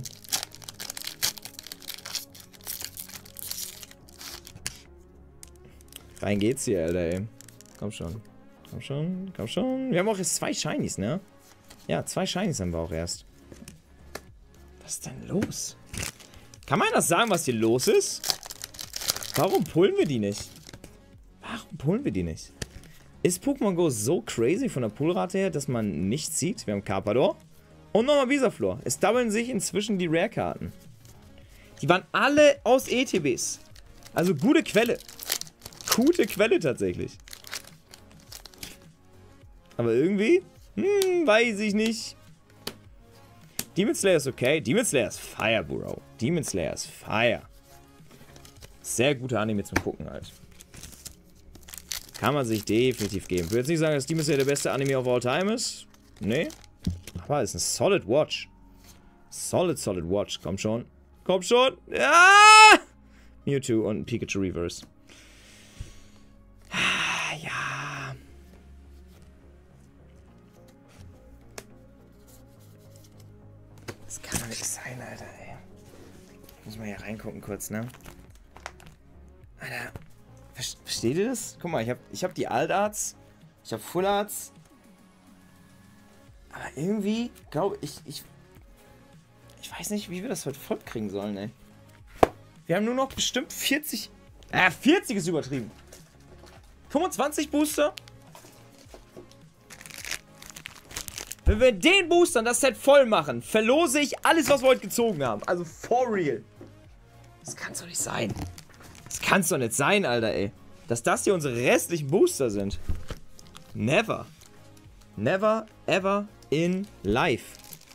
S2: Rein geht's hier, Alter, ey. Komm schon. Komm schon, komm schon. Wir haben auch jetzt 2 Shinies, ne? Ja, 2 Shinies haben wir auch erst. Was ist denn los? Kann man das sagen, was hier los ist? Warum pullen wir die nicht? Warum pullen wir die nicht? Ist Pokémon Go so crazy von der Pullrate her, dass man nichts sieht? Wir haben Carpador und nochmal Visaflor. Es doublen sich inzwischen die Rare-Karten. Die waren alle aus ETBs. Also gute Quelle. Gute Quelle tatsächlich. Aber irgendwie, weiß ich nicht. Demon Slayer ist okay. Demon Slayer ist Fire, Bro. Demon Slayer ist Fire. Sehr guter Anime zum Gucken halt. Kann man sich definitiv geben. Ich würde jetzt nicht sagen, dass Demon Slayer der beste Anime of all time ist. Nee. Aber es ist ein solid Watch. Solid Watch. Komm schon. Komm schon. Ja! Mewtwo und Pikachu Reverse. Ja. Das kann doch nicht sein, Alter, ey. Muss man hier reingucken kurz, ne? Alter. Versteht ihr das? Guck mal, ich hab die Alt-Arts. Ich hab Full-Arts. Aber irgendwie, glaube ich, ich weiß nicht, wie wir das heute voll kriegen sollen, ey. Wir haben nur noch bestimmt 40... 40 ist übertrieben. 25 Booster. Wenn wir den Boostern das Set voll machen, verlose ich alles, was wir heute gezogen haben. Also for real. Das kann's doch nicht sein. Das kann's doch nicht sein, Alter, ey. Dass das hier unsere restlichen Booster sind. Never. Never, ever in life.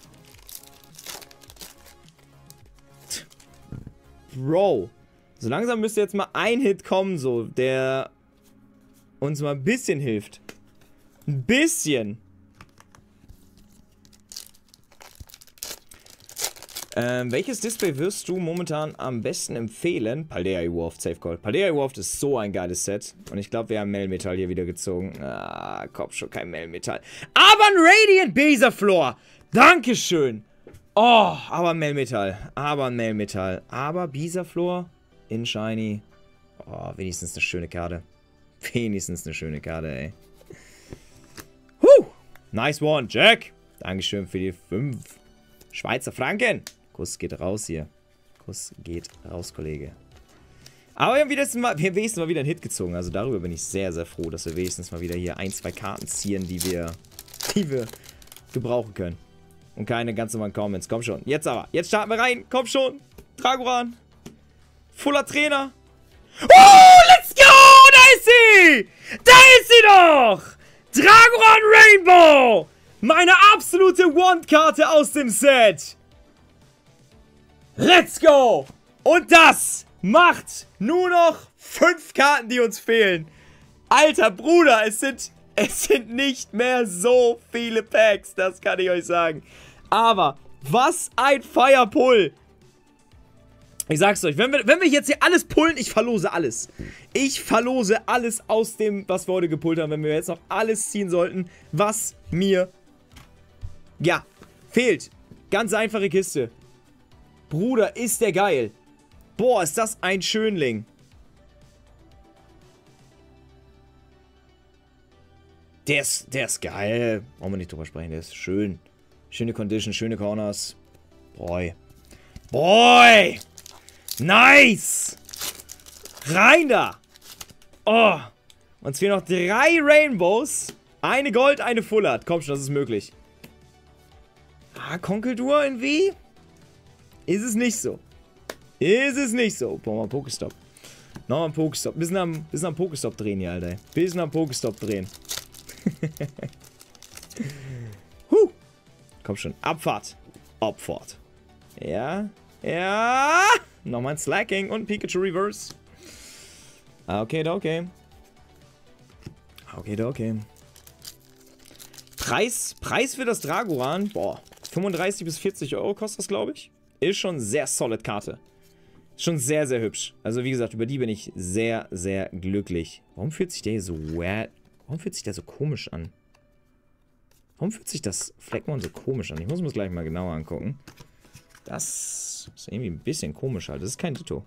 S2: Bro. So langsam müsste jetzt mal ein Hit kommen, so, der uns mal ein bisschen hilft. Ein bisschen. Welches Display wirst du momentan am besten empfehlen? Paldea Evolved, Safe Call. Paldea Evolved ist so ein geiles Set. Und ich glaube, wir haben Melmetal hier wieder gezogen. Ah, Kopf schon kein Melmetal. Aber ein Radiant Beezaflor. Dankeschön. Oh, aber ein Melmetal. Aber ein Melmetal. Aber Beezaflor in Shiny. Oh, wenigstens eine schöne Karte. Wenigstens eine schöne Karte, ey. Nice one, Jack. Dankeschön für die 5 Schweizer Franken. Kuss geht raus hier. Kuss geht raus, Kollege. Aber wir haben wenigstens mal wieder einen Hit gezogen. Also darüber bin ich sehr, sehr froh, dass wir wenigstens mal wieder hier 1, 2 Karten ziehen, die wir gebrauchen können. Und keine ganz normalen Comments. Komm schon. Jetzt aber. Jetzt starten wir rein. Komm schon. Dragoran. Fuller Trainer. Oh, let's go! Da ist sie! Da ist sie doch! Dragoran Rainbow! Meine absolute Wand-Karte aus dem Set! Let's go! Und das macht nur noch 5 Karten, die uns fehlen. Alter Bruder, es sind nicht mehr so viele Packs, das kann ich euch sagen. Aber was ein Firepull! Ich sag's euch, wenn wir jetzt hier alles pullen, ich verlose alles. Ich verlose alles aus dem, was wir heute gepullt haben, wenn wir jetzt noch alles ziehen sollten, was mir, ja, fehlt. Ganz einfache Kiste. Bruder, ist der geil. Boah, ist das ein Schönling. Der ist geil. Brauchen wir nicht drüber sprechen, der ist schön. Schöne Condition, schöne Corners. Boy. Boy! Nice! Rein da! Oh! Uns fehlen noch 3 Rainbows. Eine Gold, eine Full Art. Komm schon, das ist möglich. Ah, Konkeldur in W? Ist es nicht so. Ist es nicht so. Boah, mal Pokestop. Nochmal ein Pokestop. Bisschen am Pokestop drehen hier, Alter. Bisschen am Pokestop drehen. Komm schon. Abfahrt. Abfahrt. Ja. Ja. Nochmal ein Slacking und Pikachu Reverse. Okay, okay. Okay, okay. Preis für das Dragoran. Boah. 35 bis 40 Euro kostet das, glaube ich. Ist schon sehr solid Karte. Schon sehr, sehr hübsch. Also wie gesagt, über die bin ich sehr, sehr glücklich. Warum fühlt sich der hier so weird? Warum fühlt sich der so komisch an? Warum fühlt sich das Fleckmon so komisch an? Ich muss mir das gleich mal genauer angucken. Das ist irgendwie ein bisschen komisch halt. Das ist kein Ditto.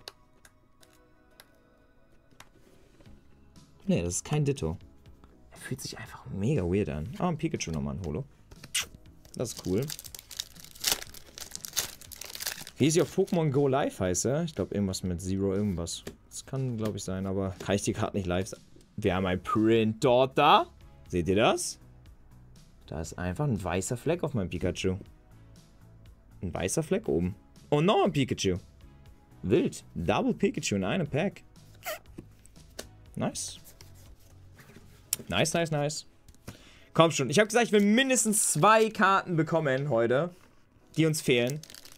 S2: Nee, das ist kein Ditto. Er fühlt sich einfach mega weird an. Ah, ein Pikachu nochmal, ein Holo. Das ist cool. Wie ich auf Pokémon Go Live heiße. Ich glaube, irgendwas mit Zero irgendwas. Das kann, glaube ich, sein, aber kann ich die gerade nicht live sagen. Wir haben ein Print dort da. Seht ihr das? Da ist einfach ein weißer Fleck auf meinem Pikachu. Ein weißer Fleck oben. Und noch ein Pikachu. Wild. Double Pikachu in einem Pack. Nice. Nice, nice, nice. Komm schon. Ich habe gesagt, ich will mindestens 2 Karten bekommen heute, die uns fehlen.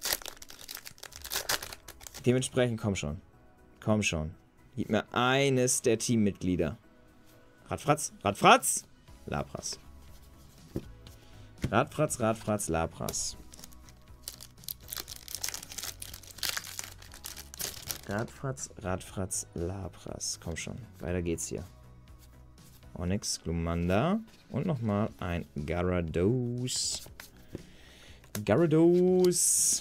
S2: Dementsprechend, komm schon. Komm schon. Gib mir eines der Teammitglieder. Radfratz, Radfratz, Lapras. Radfratz, Radfratz, Lapras. Radfratz, Radfratz, Lapras. Komm schon, weiter geht's hier. Onyx, Glumanda und nochmal ein Gyarados. Gyarados.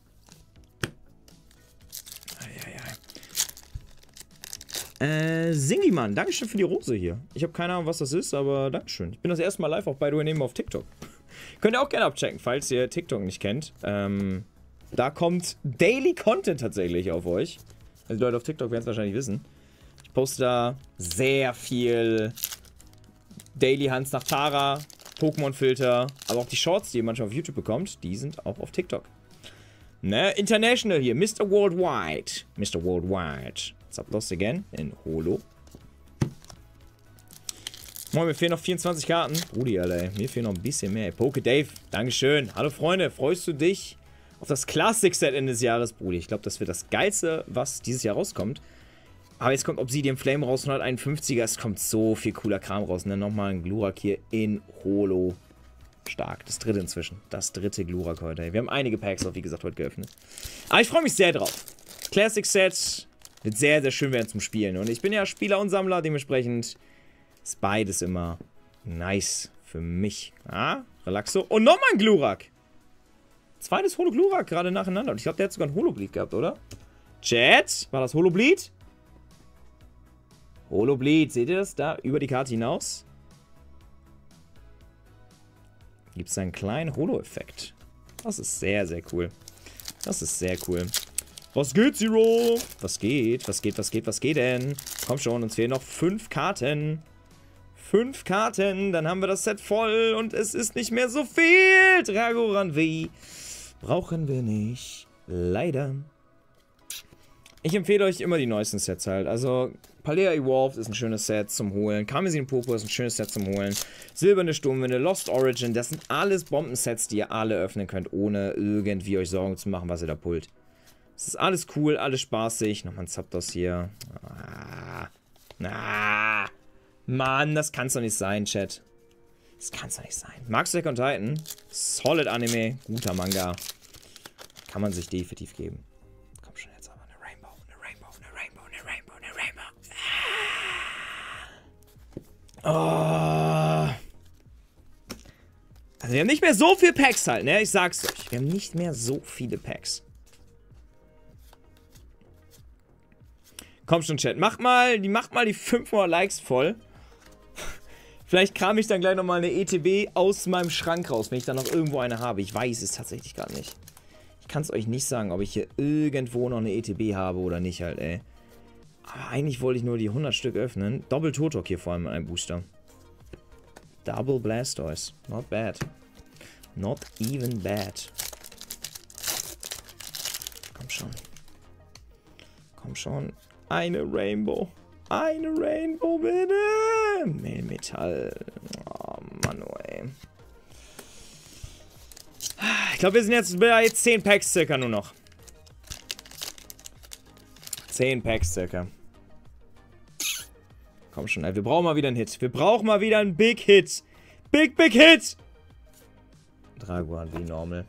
S2: Singiman, Dankeschön für die Rose hier. Ich habe keine Ahnung, was das ist, aber Dankeschön. Ich bin das erste Mal live auch bei Duonehmen auf TikTok. Könnt ihr auch gerne abchecken, falls ihr TikTok nicht kennt. Da kommt Daily Content tatsächlich auf euch. Also die Leute auf TikTok werden es wahrscheinlich wissen. Ich poste da sehr viel Daily Hunts nach Tara, Pokémon-Filter, aber auch die Shorts, die ihr manchmal auf YouTube bekommt, die sind auch auf TikTok. Ne, International hier, Mr. Worldwide. Mr. Worldwide. Zapdos again in Holo. Moin, mir fehlen noch 24 Karten. Rudi, Alter, mir fehlen noch ein bisschen mehr. Poke Dave, Dankeschön. Hallo Freunde, freust du dich auf das Classic-Set Ende des Jahres, Brudi? Ich glaube, das wird das Geilste, was dieses Jahr rauskommt. Aber jetzt kommt Obsidian Flame raus, 151er. Es kommt so viel cooler Kram raus. Und dann nochmal ein Glurak hier in Holo. Stark. Das dritte inzwischen. Das dritte Glurak heute. Wir haben einige Packs auch, wie gesagt, heute geöffnet. Aber ich freue mich sehr drauf. Classic Set wird sehr, sehr schön werden zum Spielen. Und ich bin ja Spieler und Sammler, dementsprechend ist beides immer nice für mich. Ah, Relaxo. Und nochmal ein Glurak. Zweites Holo-Glurak gerade nacheinander. Und ich glaube, der hat sogar ein Holo-Bleed gehabt, oder? Chat, war das Holo-Bleed? Holo-Bleed, seht ihr das? Da, über die Karte hinaus. Gibt es einen kleinen Holo-Effekt. Das ist sehr, sehr cool. Das ist sehr cool. Was geht, Zero? Was geht? Was geht? Was geht? Was geht denn? Komm schon, uns fehlen noch 5 Karten. 5 Karten, dann haben wir das Set voll und es ist nicht mehr so viel. Dragoran V brauchen wir nicht. Leider. Ich empfehle euch immer die neuesten Sets halt. Also, Palea Evolved ist ein schönes Set zum Holen. Karmesin Popo ist ein schönes Set zum Holen. Silberne Sturmwinde, Lost Origin, das sind alles Bombensets, die ihr alle öffnen könnt, ohne irgendwie euch Sorgen zu machen, was ihr da pullt. Es ist alles cool, alles spaßig. Nochmal ein Zapdos hier. Mann, das kann's doch nicht sein, Chat. Das kann's doch nicht sein. Magst du Attack on Titan? Solid Anime. Guter Manga. Kann man sich definitiv geben. Komm schon jetzt aber. Eine Rainbow, eine Rainbow, eine Rainbow, eine Rainbow, eine Rainbow. Oh. Also wir haben nicht mehr so viele Packs halt, ne? Ich sag's euch. Wir haben nicht mehr so viele Packs. Komm schon, Chat. Macht mal die 500 Likes voll. Vielleicht kram ich dann gleich nochmal eine ETB aus meinem Schrank raus, wenn ich dann noch irgendwo eine habe. Ich weiß es tatsächlich gar nicht. Ich kann es euch nicht sagen, ob ich hier irgendwo noch eine ETB habe oder nicht halt, ey. Aber eigentlich wollte ich nur die 100 Stück öffnen. Doppel Turtok hier vor allem in einem Booster. Double Blastoise. Not bad. Not even bad. Komm schon. Komm schon. Eine Rainbow. Eine Rainbow, bitte. Mehlmetall. Oh, Mann, ey. Ich glaube, wir sind jetzt bei 10 Packs circa nur noch. 10 Packs circa. Komm schon, ey. Wir brauchen mal wieder einen Hit. Wir brauchen mal wieder einen Big Hit. Big Hit. Dragoran wie normal.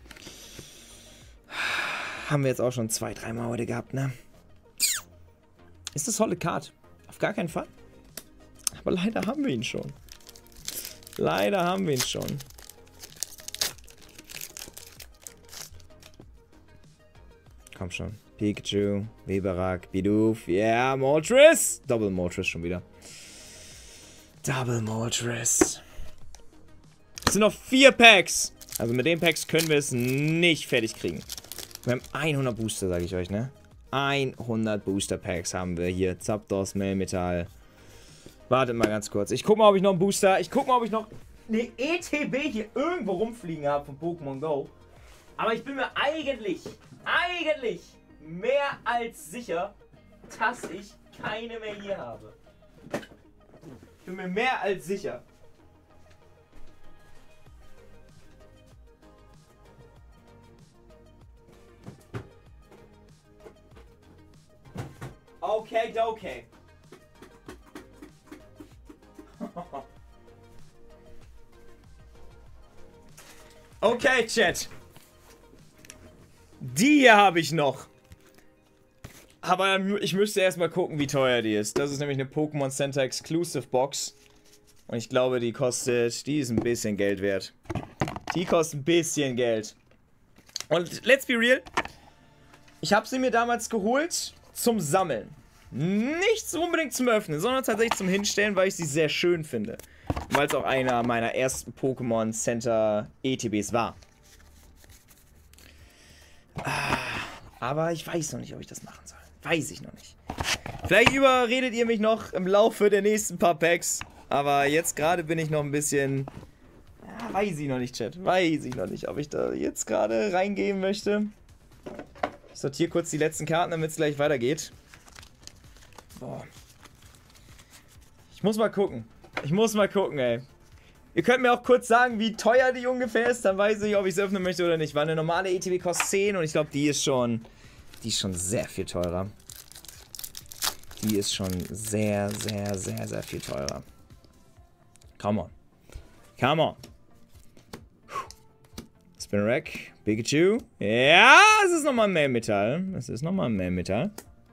S2: Haben wir jetzt auch schon 2-3 Mal heute gehabt, ne? Ist das Solid Card? Auf gar keinen Fall. Aber leider haben wir ihn schon. Leider haben wir ihn schon. Komm schon. Pikachu, Weberak, Bidoof, yeah, Moltres. Double Moltres schon wieder. Double Moltres. Es sind noch 4 Packs. Also mit den Packs können wir es nicht fertig kriegen. Wir haben 100 Booster, sage ich euch, ne? 100 Booster Packs haben wir hier. Zapdos, Mehlmetall. Wartet mal ganz kurz. Ich guck mal, ob ich noch einen Booster. Ich guck mal, ob ich noch eine ETB hier irgendwo rumfliegen habe von Pokémon Go. Aber ich bin mir eigentlich mehr als sicher, dass ich keine mehr hier habe. Ich bin mir mehr als sicher. Okay, okay. Okay, Chat. Die hier habe ich noch. Aber ich müsste erstmal gucken, wie teuer die ist. Das ist nämlich eine Pokémon Center Exclusive Box. Und ich glaube, die ist ein bisschen Geld wert. Die kostet ein bisschen Geld. Und let's be real. Ich habe sie mir damals geholt zum Sammeln. Nicht unbedingt zum Öffnen, sondern tatsächlich zum Hinstellen, weil ich sie sehr schön finde. Weil es auch einer meiner ersten Pokémon Center ETBs war. Aber ich weiß noch nicht, ob ich das machen soll. Weiß ich noch nicht. Vielleicht überredet ihr mich noch im Laufe der nächsten paar Packs. Aber jetzt gerade bin ich noch ein bisschen... Ja, weiß ich noch nicht, Chat. Weiß ich noch nicht, ob ich da jetzt gerade reingehen möchte. Ich sortiere kurz die letzten Karten, damit es gleich weitergeht. Boah. Ich muss mal gucken. Ey. Ihr könnt mir auch kurz sagen, wie teuer die ungefähr ist. Dann weiß ich, ob ich es öffnen möchte oder nicht. Weil eine normale ETB kostet 10 und ich glaube, die ist schon sehr viel teurer. Die ist schon sehr, sehr, sehr, sehr viel teurer. Come on. Spinarak, Pikachu. Ja, es ist nochmal mehr Metall. Es ist nochmal mehr Metall.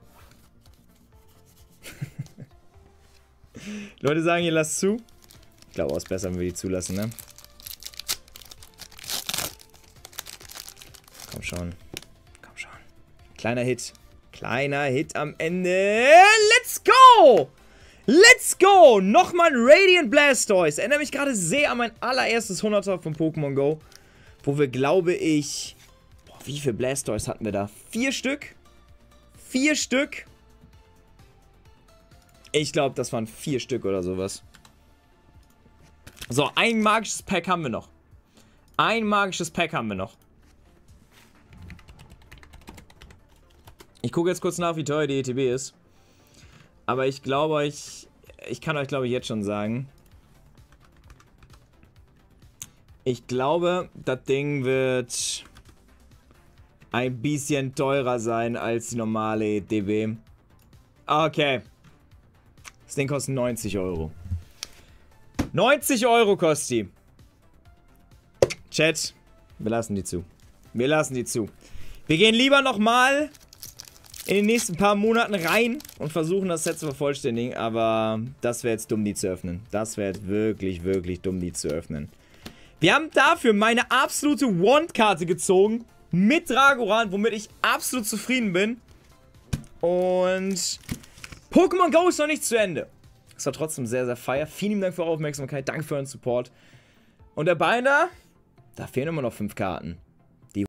S2: Leute sagen, ihr lasst zu. Ich glaube auch, es ist besser, wenn wir die zulassen, ne? Komm schon. Komm schon. Kleiner Hit. Kleiner Hit am Ende. Let's go! Let's go! Nochmal ein Radiant Blastoise. Erinnere mich gerade sehr an mein allererstes 100er von Pokémon Go. Wo wir, glaube ich... Boah, wie viele Blastoise hatten wir da? 4 Stück? 4 Stück? Ich glaube, das waren 4 Stück oder sowas. So, ein magisches Pack haben wir noch. Ein magisches Pack haben wir noch. Ich gucke jetzt kurz nach, wie teuer die ETB ist. Aber ich glaube euch... Ich kann euch, glaube ich, jetzt schon sagen... Ich glaube, das Ding wird ein bisschen teurer sein als die normale ETB. Okay. Das Ding kostet 90 Euro. 90 Euro kostet die. Chat, wir lassen die zu. Wir lassen die zu. Wir gehen lieber nochmal in den nächsten paar Monaten rein und versuchen das Set zu vervollständigen, aber das wäre jetzt dumm, die zu öffnen. Das wäre jetzt wirklich, wirklich dumm, die zu öffnen. Wir haben dafür meine absolute Wand-Karte gezogen mit Dragoran, womit ich absolut zufrieden bin. Und Pokémon Go ist noch nicht zu Ende. Es war trotzdem sehr, sehr feier. Vielen Dank für eure Aufmerksamkeit. Danke für euren Support. Und der Binder, da fehlen immer noch 5 Karten.